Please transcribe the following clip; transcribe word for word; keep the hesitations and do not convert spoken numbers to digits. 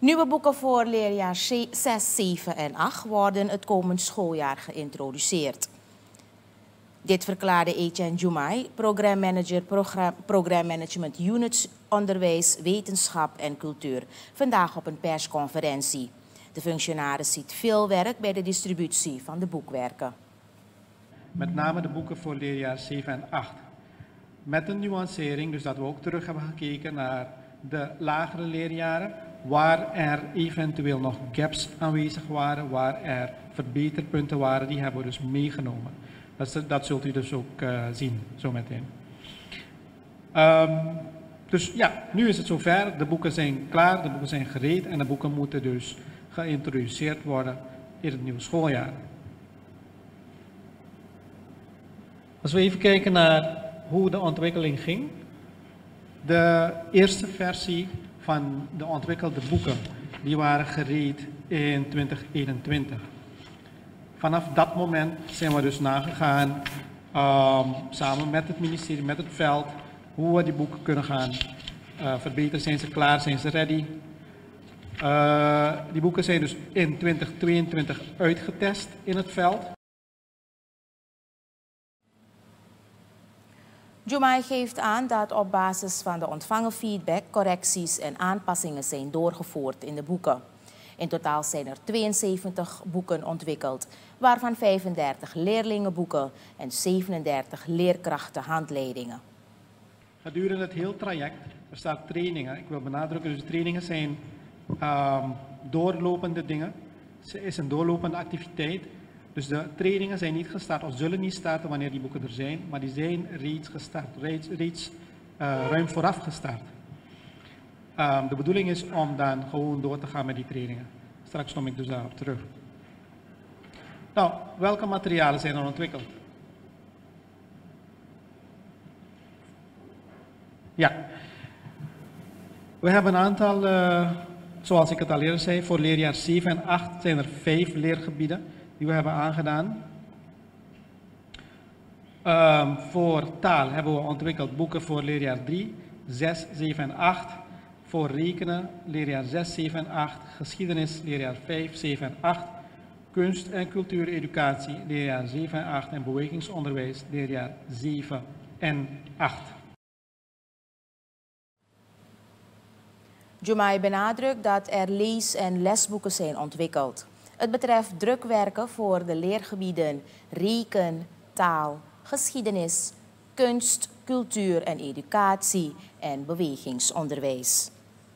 Nieuwe boeken voor leerjaar zes, zeven en acht worden het komend schooljaar geïntroduceerd. Dit verklaarde Etienne Diomaye, programmamanager Programmanagement Units Onderwijs, Wetenschap en Cultuur, vandaag op een persconferentie. De functionaris ziet veel werk bij de distributie van de boekwerken. Met name de boeken voor leerjaar zeven en acht. Met een nuancering, dus dat we ook terug hebben gekeken naar de lagere leerjaren, waar er eventueel nog gaps aanwezig waren, waar er verbeterpunten waren, die hebben we dus meegenomen. Dat, dat zult u dus ook uh, zien, zo meteen. Um, dus ja, nu is het zover. De boeken zijn klaar, de boeken zijn gereed en de boeken moeten dus geïntroduceerd worden in het nieuwe schooljaar. Als we even kijken naar hoe de ontwikkeling ging. De eerste versie van de ontwikkelde boeken, die waren gereed in twintig eenentwintig. Vanaf dat moment zijn we dus nagegaan, um, samen met het ministerie, met het veld, hoe we die boeken kunnen gaan uh, verbeteren. Zijn ze klaar, zijn ze ready? Uh, die boeken zijn dus in twintig tweeëntwintig uitgetest in het veld. Diomaye geeft aan dat op basis van de ontvangen feedback correcties en aanpassingen zijn doorgevoerd in de boeken. In totaal zijn er tweeënzeventig boeken ontwikkeld, waarvan vijfendertig leerlingenboeken en zevenendertig leerkrachtenhandleidingen. Gedurende het hele traject, er staat trainingen. Ik wil benadrukken, dus de trainingen zijn um, doorlopende dingen. Het is een doorlopende activiteit. Dus de trainingen zijn niet gestart of zullen niet starten wanneer die boeken er zijn, maar die zijn reeds gestart, reeds, reeds uh, ruim vooraf gestart. Um, de bedoeling is om dan gewoon door te gaan met die trainingen. Straks kom ik dus daarop terug. Nou, welke materialen zijn er ontwikkeld? Ja, we hebben een aantal, uh, zoals ik het al eerder zei, voor leerjaar zeven en acht zijn er vijf leergebieden die we hebben aangedaan. Um, voor taal hebben we ontwikkeld boeken voor leerjaar drie, zes, zeven en acht. Voor rekenen, leerjaar zes, zeven en acht. Geschiedenis, leerjaar vijf, zeven en acht. Kunst- en cultuureducatie, leerjaar zeven en acht. En bewegingsonderwijs, leerjaar zeven en acht. Diomaye benadrukt dat er lees- en lesboeken zijn ontwikkeld. Het betreft drukwerken voor de leergebieden reken, taal, geschiedenis, kunst, cultuur en educatie en bewegingsonderwijs.